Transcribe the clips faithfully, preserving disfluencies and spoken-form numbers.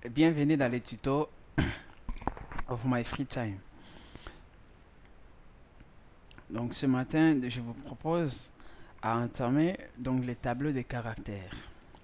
Bienvenue dans les tutos of my free time. Donc ce matin, je vous propose à entamer donc les tableaux de caractères.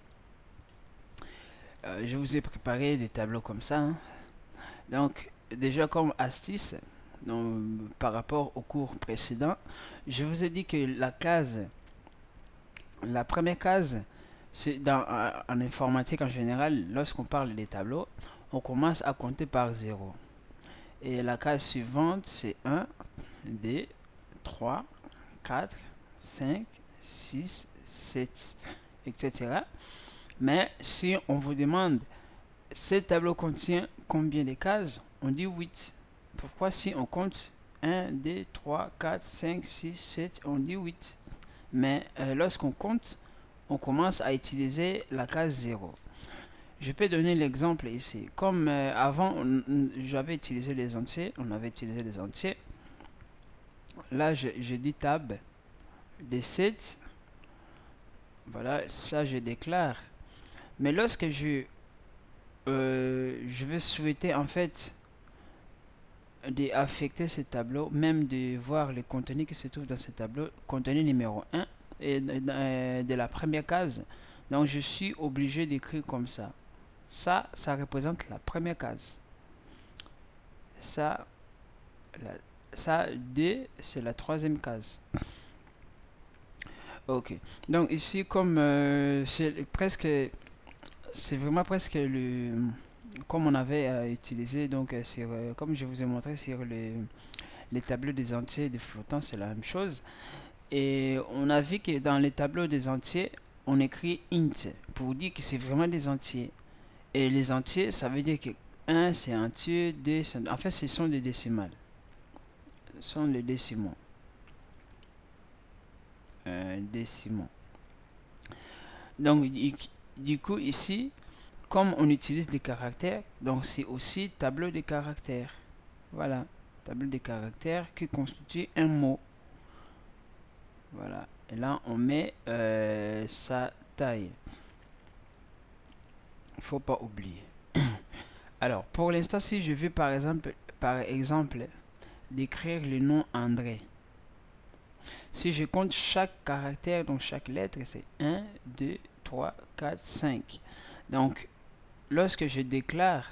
Euh, je vous ai préparé des tableaux comme ça. Hein. Donc déjà comme astuce, donc, par rapport au cours précédent, je vous ai dit que la case, la première case, c'est dans en informatique en général, lorsqu'on parle des tableaux, on commence à compter par zéro. Et la case suivante, c'est un, deux, trois, quatre, cinq, six, sept, et cetera. Mais si on vous demande ce tableau contient combien de cases, on dit huit. Pourquoi si on compte un, deux, trois, quatre, cinq, six, sept, on dit huit. Mais euh, lorsqu'on compte, on commence à utiliser la case zéro. Je peux donner l'exemple ici. Comme euh, avant, j'avais utilisé les entiers, on avait utilisé les entiers. Là, je, je dis tab des sept. Voilà, ça je déclare. Mais lorsque je, euh, je vais souhaiter en fait d'affecter ce tableau, même de voir les contenus qui se trouvent dans ce tableau, contenu numéro un et de, de la première case. Donc je suis obligé d'écrire comme ça. Ça, ça représente la première case. Ça, la, ça deux, c'est la troisième case. Ok. Donc ici, comme euh, c'est presque, c'est vraiment presque le, comme on avait euh, utilisé donc euh, sur, euh, comme je vous ai montré sur le, les tableaux des entiers des flottants, c'est la même chose. Et on a vu que dans les tableaux des entiers, on écrit int pour dire que c'est vraiment des entiers. Et les entiers, ça veut dire que un c'est entier, deux c'est... En fait, ce sont des décimales. Ce sont les décimaux. Euh, décimaux. Donc, du coup, ici, comme on utilise les caractères, donc c'est aussi tableau des caractères. Voilà, tableau des caractères qui constitue un mot. Voilà, et là on met euh, sa taille. Il faut pas oublier. Alors, pour l'instant, si je veux par exemple, par exemple, d'écrire le nom André. Si je compte chaque caractère, donc chaque lettre, c'est un, deux, trois, quatre, cinq. Donc, lorsque je déclare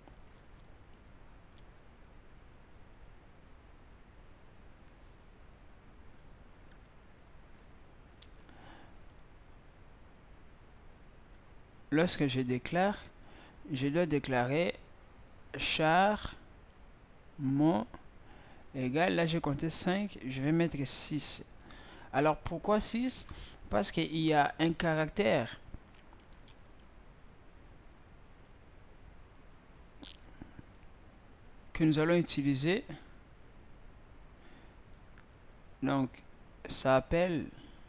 lorsque je déclare, je dois déclarer char mon égal, là j'ai compté cinq, je vais mettre six. Alors pourquoi six? Parce qu'il y a un caractère que nous allons utiliser. Donc ça appelle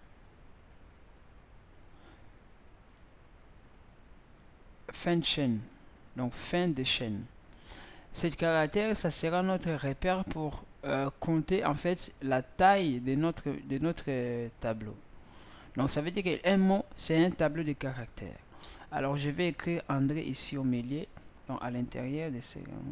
fin de chaîne. Donc fin de chaîne. Cet caractère, ça sera notre repère pour euh, compter en fait la taille de notre, de notre euh, tableau. Donc ça veut dire qu'un mot, c'est un tableau de caractères. Alors je vais écrire André ici au milieu, donc à l'intérieur de ces mots.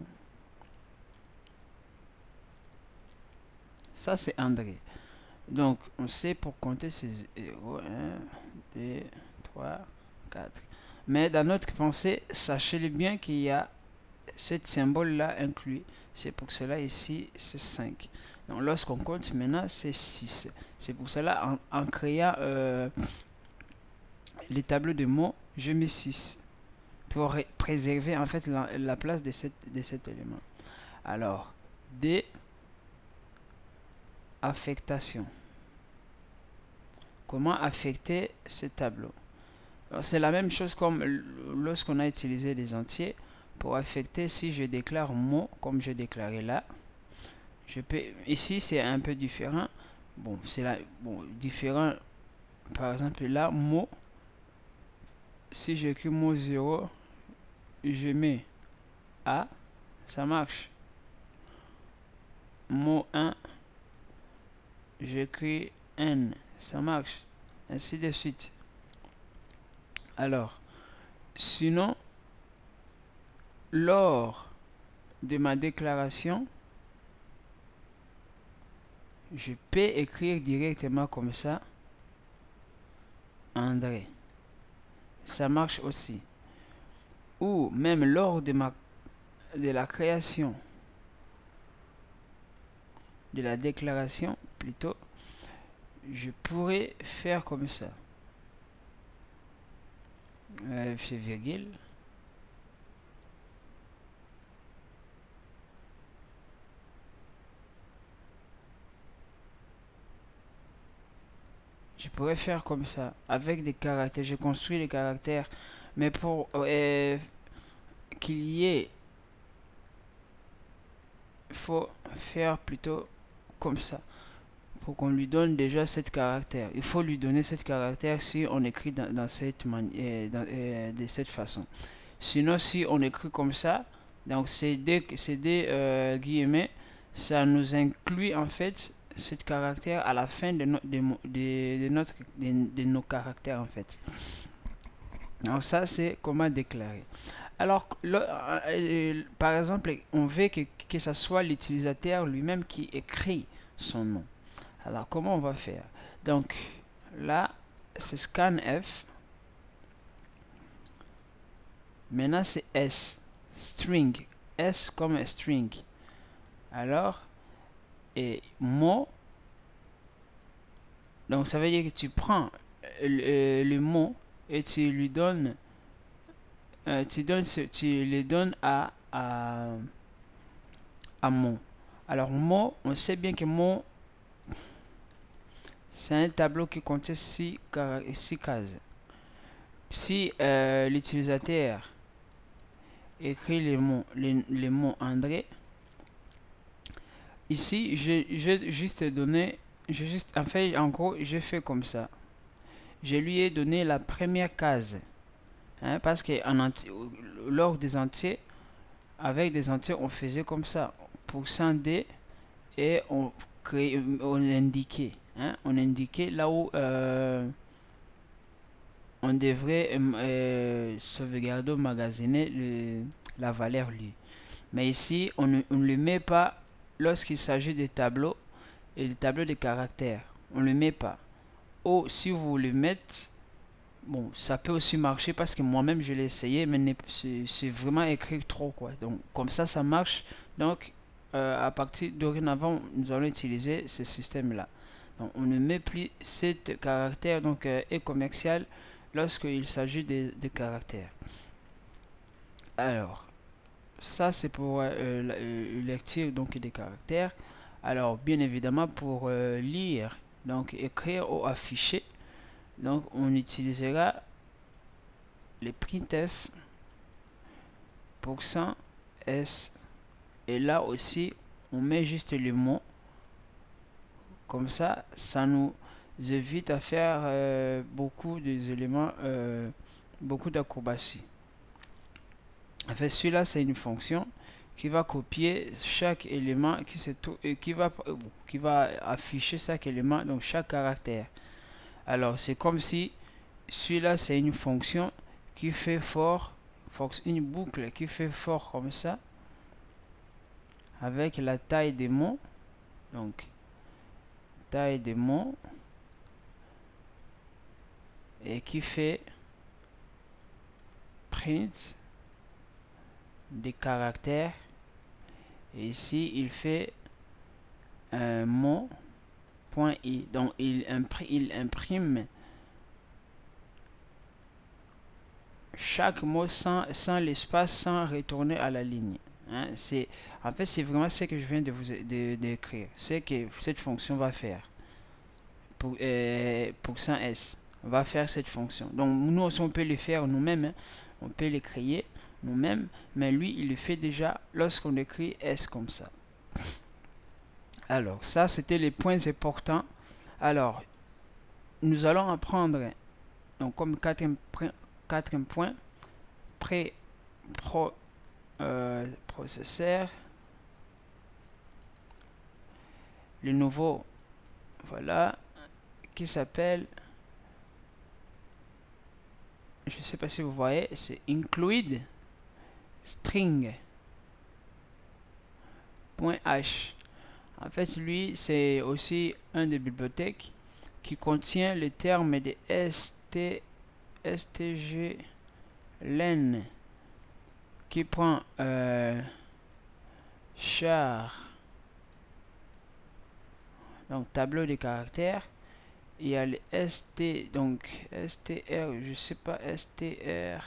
Ça c'est André. Donc on sait pour compter ces zéro, un, deux, trois, quatre. Mais dans notre pensée, sachez-le bien qu'il y a ce symbole là inclus. C'est pour cela ici c'est cinq. Donc lorsqu'on compte maintenant c'est six. C'est pour cela en, en créant euh, les tableaux de mots, je mets six pour préserver en fait la, la place de, cette, de cet élément. Alors, D, affectation. Comment affecter ce tableau? C'est la même chose comme lorsqu'on a utilisé des entiers. Pour affecter, si je déclare mot, comme je déclarais là, je peux, ici c'est un peu différent. Bon, c'est là, bon, différent. Par exemple là, mot, si j'écris mot zéro, je mets A, ça marche. Mot un, j'écris N, ça marche. Ainsi de suite. Alors, sinon, lors de ma déclaration, je peux écrire directement comme ça, André. Ça marche aussi. Ou même lors de, ma, de la création, de la déclaration plutôt, je pourrais faire comme ça. Euh, c'est virgule. Je pourrais faire comme ça, avec des caractères. Je construis les caractères. Mais pour euh, qu'il y ait, il faut faire plutôt comme ça. Il faut qu'on lui donne déjà cette caractère. Il faut lui donner cette caractère si on écrit dans, dans cette manière, dans, euh, de cette façon. Sinon, si on écrit comme ça, donc c'est des, des euh, guillemets, ça nous inclut en fait cette caractère à la fin de, no, de, de, de, notre, de, de nos caractères en fait. Donc ça, c'est comment déclarer. Alors, le, euh, par exemple, on veut que, que ce soit l'utilisateur lui-même qui écrit son nom. Alors, comment on va faire? Donc, là, c'est scanf. Maintenant, c'est S. String. S comme string. Alors, et mot. Donc, ça veut dire que tu prends le, le mot et tu lui donnes, euh, tu donnes ce, tu le donnes à, à, à mot. Alors, mot, on sait bien que mot, c'est un tableau qui contient six cases. Si euh, l'utilisateur écrit les mots, les, les mots André, ici, je, je juste donné, je juste, en fait, en gros, j'ai fait comme ça. Je lui ai donné la première case, hein, parce que en entier, lors des entiers, avec des entiers, on faisait comme ça, pourcent D, et on crée, on indiquait, hein, on indiquait là où euh, on devrait euh, sauvegarder ou magasiner le, la valeur lui. Mais ici, on ne, on ne le met pas lorsqu'il s'agit des tableaux et des tableaux de caractères. On ne le met pas. Ou si vous le mettez, bon, ça peut aussi marcher parce que moi-même je l'ai essayé, mais c'est vraiment écrit trop quoi. Donc comme ça, ça marche. Donc euh, à partir de dorénavant, nous allons utiliser ce système-là. Donc on ne met plus cet caractère donc euh, est commercial lorsqu'il s'agit de, de caractères. Alors ça c'est pour euh, la euh, lecture donc des caractères. Alors bien évidemment pour euh, lire, donc écrire ou afficher, donc on utilisera les printf pourcent s, et là aussi on met juste les mots comme ça, ça nous évite à faire euh, beaucoup des éléments, euh, beaucoup d'acrobatie. En fait, celui-là c'est une fonction qui va copier chaque élément qui se et qui va qui va afficher chaque élément, donc chaque caractère. Alors c'est comme si celui-là c'est une fonction qui fait fort, une boucle qui fait fort comme ça avec la taille des mots, donc taille des mots, et qui fait print des caractères, et ici il fait un mot point i, donc il imprime, il imprime chaque mot sans, sans l'espace, sans retourner à la ligne. Hein, c'est en fait c'est vraiment ce que je viens de vous d'écrire, c'est que cette fonction va faire pour euh, pourcent s va faire cette fonction. Donc nous aussi on peut le faire nous-mêmes, hein, on peut les créer nous-mêmes, mais lui il le fait déjà lorsqu'on écrit s comme ça. Alors ça c'était les points importants. Alors nous allons apprendre donc comme quatrième, quatrième point pré pro euh, processeur, le nouveau, voilà, qui s'appelle, je sais pas si vous voyez, c'est include, string .h. En fait, lui, c'est aussi un des bibliothèques qui contient le terme de st, stglen qui prend euh, char, donc tableau de caractères. Il y a le st, donc str, je sais pas, str,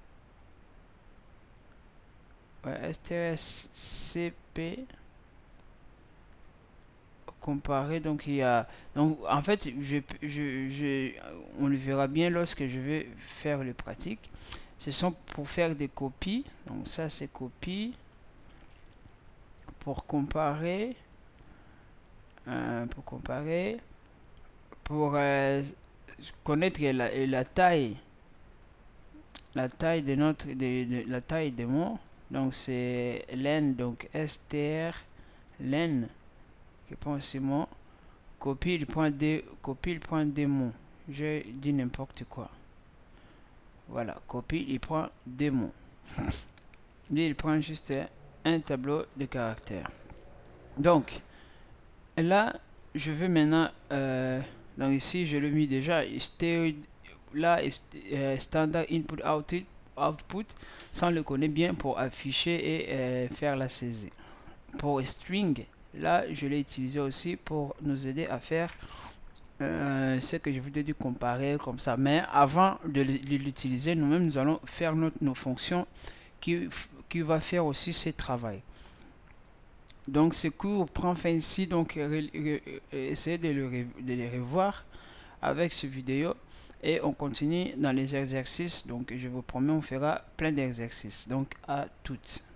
ouais, strcp comparé. Donc il y a, donc en fait je, je, je, on le verra bien lorsque je vais faire les pratiques. Ce sont pour faire des copies, donc ça c'est copie, pour comparer, euh, pour comparer, pour euh, connaître la, la taille, la taille de notre, de, de la taille des mots. Donc c'est len, donc str len qui prend ce mot. Copie, il prend des, copie, il prend des mots. Je dis n'importe quoi. Voilà, copie, il prend des mots. Lui, il prend juste un tableau de caractères. Donc, là, je vais maintenant, euh, donc ici, je l'ai mis déjà, là, euh, standard input output, output, ça on le connaît bien pour afficher et euh, faire la saisie. Pour string, là, je l'ai utilisé aussi pour nous aider à faire euh, ce que je vous ai dit comparer comme ça. Mais avant de l'utiliser, nous-mêmes, nous allons faire notre, nos fonctions qui, qui va faire aussi ce travail. Donc ce cours prend fin ici, donc essayez de, le, de les revoir avec ce vidéo et on continue dans les exercices. Donc je vous promets, on fera plein d'exercices. Donc à toutes.